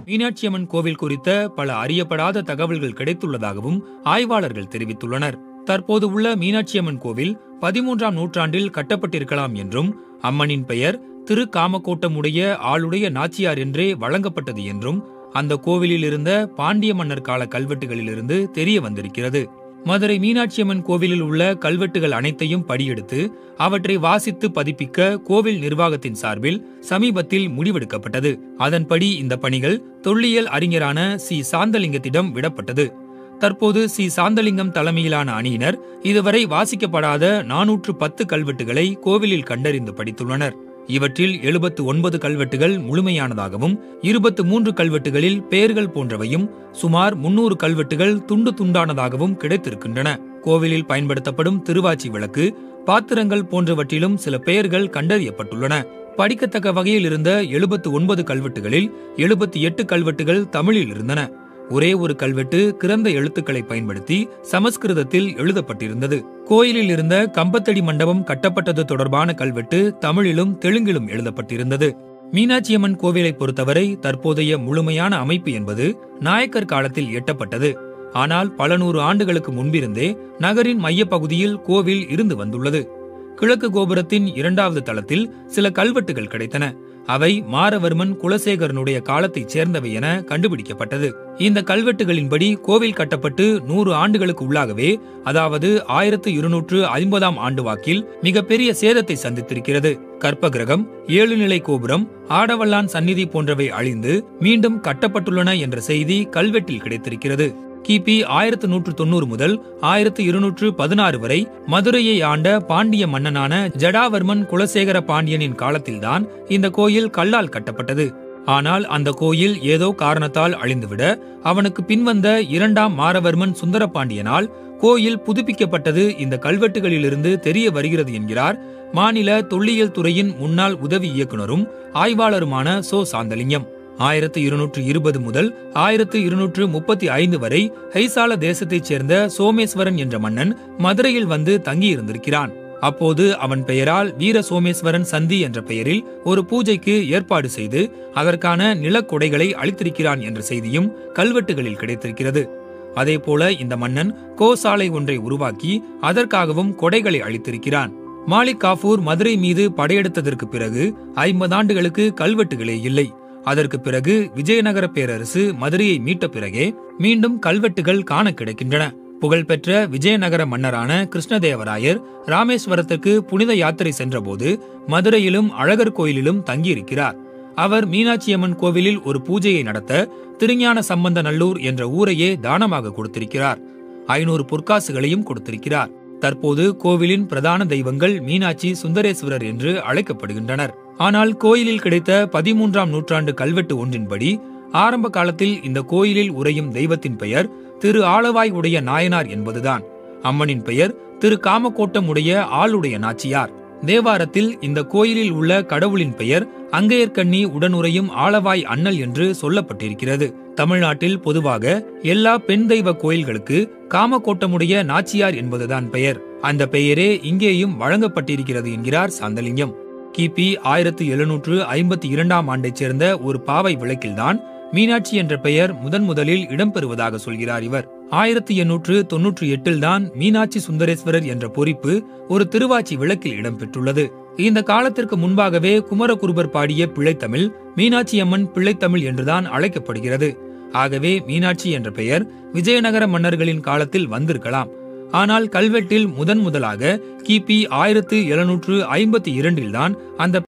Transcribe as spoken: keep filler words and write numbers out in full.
மீனாட்சியம்மன் கோவில் குறித்த பல அறியப்படாத தகவல்கள் கிடைத்துள்ளதாகவும் ஆய்வாளர்கள் தெரிவித்துள்ளனர். தற்போது உள்ள மீனாட்சியம்மன் கோவில் பதிமூன்றாம் நூற்றாண்டில் கட்டப்பட்டிருக்கலாம் என்றும், அம்மனின் பெயர் திரு காமக்கோட்டமுடைய ஆளுடைய நாச்சியார் என்றே வழங்கப்பட்டது என்றும் அந்த கோவிலில் இருந்த பாண்டிய மன்னர் கால கல்வெட்டுகளிலிருந்து தெரிய வந்திருக்கிறது. மதுரை மீனாட்சியம்மன் கோவிலில் உள்ள கல்வெட்டுகள் அனைத்தையும் படியெடுத்து அவற்றை வாசித்து பதிப்பிக்க கோவில் நிர்வாகத்தின் சார்பில் சமீபத்தில் முடிவெடுக்கப்பட்டது. அதன்படி இந்த பணிகள் தொல்லியல் அறிஞரான சி சாந்தலிங்கத்திடம் விடப்பட்டது. தற்போது சி சாந்தலிங்கம் தலைமையிலான அணியினர் இதுவரை வாசிக்கப்படாத நானூற்று பத்து கல்வெட்டுகளை கோவிலில் கண்டறிந்து படித்துள்ளனர். இவற்றில் எழுபத்து ஒன்பது கல்வெட்டுகள் முழுமையானதாகவும், இருபத்து மூன்று கல்வெட்டுகளில் பெயர்கள் போன்றவையும், சுமார் முன்னூறு கல்வெட்டுகள் துண்டு துண்டானதாகவும் கிடைத்திருக்கின்றன. கோவிலில் பயன்படுத்தப்படும் திருவாச்சி விளக்கு, பாத்திரங்கள் போன்றவற்றிலும் சில பெயர்கள் கண்டறியப்பட்டுள்ளன. படிக்கத்தக்க வகையில் இருந்த எழுபத்து ஒன்பது கல்வெட்டுகளில் எழுபத்தி எட்டு கல்வெட்டுகள் தமிழில் இருந்தன. ஒரே ஒரு கல்வெட்டு கிறந்த எழுத்துக்களை பயன்படுத்தி சமஸ்கிருதத்தில் எழுதப்பட்டிருந்தது. கோயிலில் இருந்த கம்பத்தடி மண்டபம் கட்டப்பட்டது தொடர்பான கல்வெட்டு தமிழிலும் தெலுங்கிலும் எழுதப்பட்டிருந்தது. மீனாட்சியம்மன் கோவிலை பொறுத்தவரை தற்போதைய முழுமையான அமைப்பு என்பது நாயக்கர் காலத்தில் எட்டப்பட்டது. ஆனால் பல நூறு ஆண்டுகளுக்கு முன்பிருந்தே நகரின் மையப்பகுதியில் கோவில் இருந்து வந்துள்ளது. கிழக்கு கோபுரத்தின் இரண்டாவது தளத்தில் சில கல்வெட்டுகள் கிடைத்தன. அவை மாரவர்மன் குலசேகரனுடைய காலத்தைச் சேர்ந்தவை என கண்டுபிடிக்கப்பட்டது. இந்த கல்வெட்டுகளின்படி கோவில் கட்டப்பட்டு நூறு ஆண்டுகளுக்கு உள்ளாகவே, அதாவது ஆயிரத்து இருநூற்று ஐம்பதாம் ஆண்டு வாக்கில் மிகப்பெரிய சேதத்தை சந்தித்திருக்கிறது. கற்பகிரகம், ஏழு நிலை கோபுரம், ஆடவல்லான் சந்நிதி போன்றவை அழிந்து மீண்டும் கட்டப்பட்டுள்ளன என்ற செய்தி கல்வெட்டில் கிடைத்திருக்கிறது. கிபி ஆயிரத்து நூற்று தொன்னூறு முதல் ஆயிரத்து இருநூற்று பதினாறு வரை மதுரையை ஆண்ட பாண்டிய மன்னனான ஜடாவர்மன் குலசேகர பாண்டியனின் காலத்தில்தான் இந்த கோயில் கல்லால் கட்டப்பட்டது. ஆனால் அந்த கோயில் ஏதோ காரணத்தால் அழிந்துவிட, அவனுக்கு பின்வந்த இரண்டாம் மாரவர்மன் சுந்தரபாண்டியனால் கோயில் புதுப்பிக்கப்பட்டது இந்த கல்வெட்டுகளிலிருந்து தெரிய வருகிறது என்கிறார் மாநில தொல்லியல் துறையின் முன்னாள் உதவி இயக்குநரும் ஆய்வாளருமான சோ சாந்தலிங்கம். ஆயிரத்து இருநூற்று இருபது முதல் ஆயிரத்து இருநூற்று முப்பத்தி ஐந்து வரை ஹைசால தேசத்தைச் சேர்ந்த சோமேஸ்வரன் என்ற மன்னன் மதுரையில் வந்து தங்கியிருந்திருக்கிறான். அப்போது அவன் பெயரால் வீர சோமேஸ்வரன் சந்தி என்ற பெயரில் ஒரு பூஜைக்கு ஏற்பாடு செய்து அதற்கான நிலக்கொடைகளை அளித்திருக்கிறான் என்ற செய்தியும் கல்வெட்டுகளில் கிடைத்திருக்கிறது. அதேபோல இந்த மன்னன் கோசாலை ஒன்றை உருவாக்கி அதற்காகவும் கொடைகளை அளித்திருக்கிறான். மாலிக் காஃபூர் மதுரை மீது படையெடுத்ததற்கு பிறகு ஐம்பது ஆண்டுகளுக்கு கல்வெட்டுகளே இல்லை. அதற்கு பிறகு விஜயநகர பேரரசு மதுரையை மீட்ட பிறகே மீண்டும் கல்வெட்டுகள் காண கிடைக்கின்றன. புகழ்பெற்ற விஜயநகர மன்னரான கிருஷ்ணதேவராயர் ராமேஸ்வரத்துக்கு புனித யாத்திரை சென்றபோது மதுரையிலும் அழகர் கோயிலிலும் தங்கியிருக்கிறார். அவர் மீனாட்சியம்மன் கோவிலில் ஒரு பூஜையை நடத்த திருஞான சம்பந்த நல்லூர் என்ற ஊரையே தானமாக கொடுத்திருக்கிறார். ஐநூறு பொற்காசுகளையும் கொடுத்திருக்கிறார். தற்போது கோவிலின் பிரதான தெய்வங்கள் மீனாட்சி, சுந்தரேஸ்வரர் என்று அழைக்கப்படுகின்றனர். ஆனால் கோயிலில் கிடைத்த பதிமூன்றாம் நூற்றாண்டு கல்வெட்டு ஒன்றின்படி ஆரம்ப காலத்தில் இந்த கோயிலில் உறையும் தெய்வத்தின் பெயர் திரு ஆளவாய் உடைய நாயனார் என்பதுதான். அம்மனின் பெயர் திரு காமக்கோட்டம் உடைய ஆளுடைய நாச்சியார். தேவாரத்தில் இந்த கோயிலில் உள்ள கடவுளின் பெயர் அங்கையர்கண்ணி உடனுறையும் ஆளவாய் அண்ணல் என்று சொல்லப்பட்டிருக்கிறது. தமிழ்நாட்டில் பொதுவாக எல்லா பெண் தெய்வ கோயில்களுக்கு காமக்கோட்டமுடைய நாச்சியார் என்பதுதான் பெயர். அந்த பெயரே இங்கேயும் வழங்கப்பட்டிருக்கிறது என்கிறார் சாந்தலிங்கம். கிபி ஆயிரத்து எழுநூற்று ஐம்பத்தி இரண்டாம் ஆண்டைச் சேர்ந்த ஒரு பாவை விளக்கில்தான் மீனாட்சி என்ற பெயர் முதன் முதலில் இடம்பெறுவதாக சொல்கிறார் இவர். ஆயிரத்தி எண்ணூற்று தொன்னூற்றி எட்டில் தான் மீனாட்சி சுந்தரேஸ்வரர் என்ற பொறிப்பு ஒரு திருவாச்சி விளக்கில் இடம்பெற்றுள்ளது. இந்த காலத்திற்கு முன்பாகவே குமரகுருபர் பாடிய பிள்ளைத்தமிழ் மீனாட்சியம்மன் பிள்ளைத்தமிழ் என்றுதான் அழைக்கப்படுகிறது. ஆகவே மீனாட்சி என்ற பெயர் விஜயநகர மன்னர்களின் காலத்தில் வந்திருக்கலாம். ஆனால் கல்வெட்டில் முதன் முதலாக கிபி ஆயிரத்து எழுநூற்று ஐம்பத்தி இரண்டில் தான் அந்த